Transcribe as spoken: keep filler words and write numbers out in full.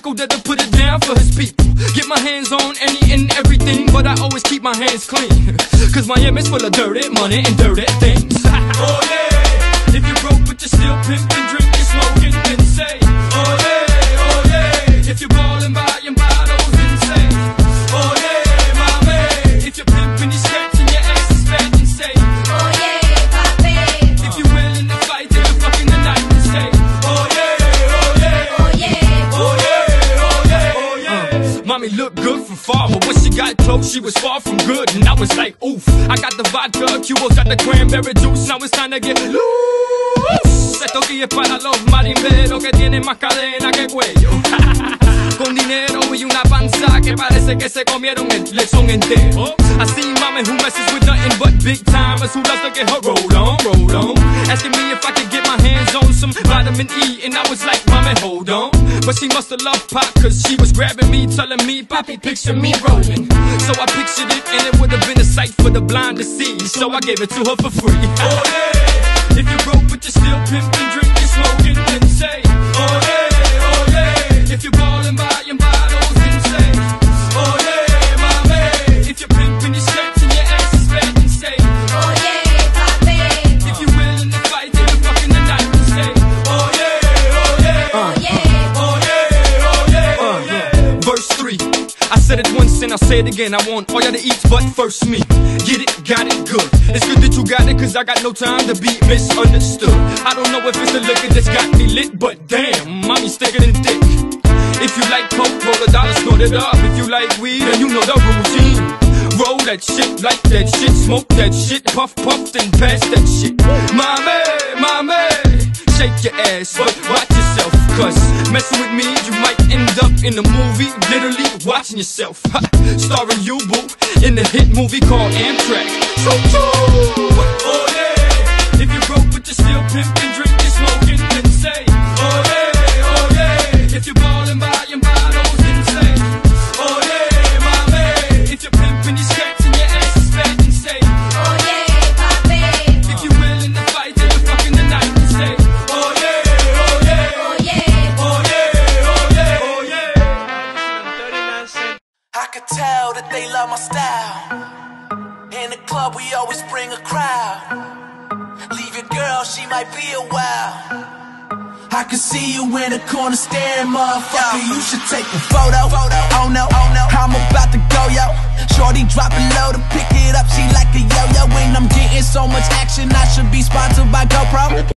uncle that'll put it down for his people. Get my hands on any and everything, but I always keep my hands clean. Cause Miami's full of dirty money and dirty things. Oh yeah, if you're broke but you're still pimping, drinking, smoking, then say, oh yeah, oh yeah. If you're ballin', buying bottles, then say, oh yeah, mommy. If you're pimping your skirts and your ass is fat, then say, oh yeah, papi. If you're willing to fight, then you're fucking the night, then say, oh yeah, oh yeah, oh yeah, oh yeah, oh yeah, oh yeah. Uh, mommy looked good from far, but when she got close, she was far from good. And I was like, oof, I got the vodka, Cuba's got the cranberry juice. Now it's time to get loose. Esto aquí es para los marimberos que tienen más cadena que cuello. Con dinero y una panza que parece que se comieron el lechón entero. I see mama who messes with nothing but big timers who loves to get her roll on, roll on. Asking me if I could get my hands on some vitamin E, and I was like, mommy, hold on. But she must have loved Pop, cause she was grabbing me, telling me, Poppy, picture me rolling. So I pictured it, and it would have been a sight for the blind to see. So I gave it to her for free. Oh yeah, if you're broke but you're still pimping, drinking, smoking, then say, oh yeah, oh yeah. If you're ballin', buying bottles, then say, oh yeah, mommy. If you're pimping your skirts and your ass is fat, then say, oh yeah, papi. If you're willing to fight, then you're fucking the night, then say, oh yeah, oh yeah, oh yeah, oh yeah, oh yeah, oh yeah. Verse three, I said it once and I'll say it again. I want all y'all to eat, but first me. Get it, got it, good. It's good that you got it, cause I got no time to be misunderstood. I don't know if it's the liquor that's got me lit, but damn, mommy's thicker than thick. If you like coke, roll a dollar, snort it up. If you like weed, then you know the routine. Roll that shit, like that shit, smoke that shit, puff, puff, then pass that shit. Mommy, mommy, shake your ass, but watch yourself, cause messing with me, you might end up in a movie, literally watching yourself. Ha, starring you, boo, in the hit movie called Amtrak. Choo choo! Oh yeah, if you're broke but you're still pimping, drinking, smoking, then say, oh yeah, oh yeah. If you're ballin', buying bottles, then say, oh yeah, mommy. If you're pimping your skirts and your ass is fat, then say, oh yeah, papi. If you're willing to fight, then you're fucking the night, then say, oh yeah, oh yeah, oh yeah, oh yeah, oh yeah, oh yeah. I could tell that they love my style. In the club we always bring a crowd. Leave your girl, she might be a while. I can see you in the corner staring, motherfucker. You should take a photo. Oh no, oh no, I'm about to go, yo. Shorty dropping low to pick it up, she like a yo-yo. And I'm getting so much action, I should be sponsored by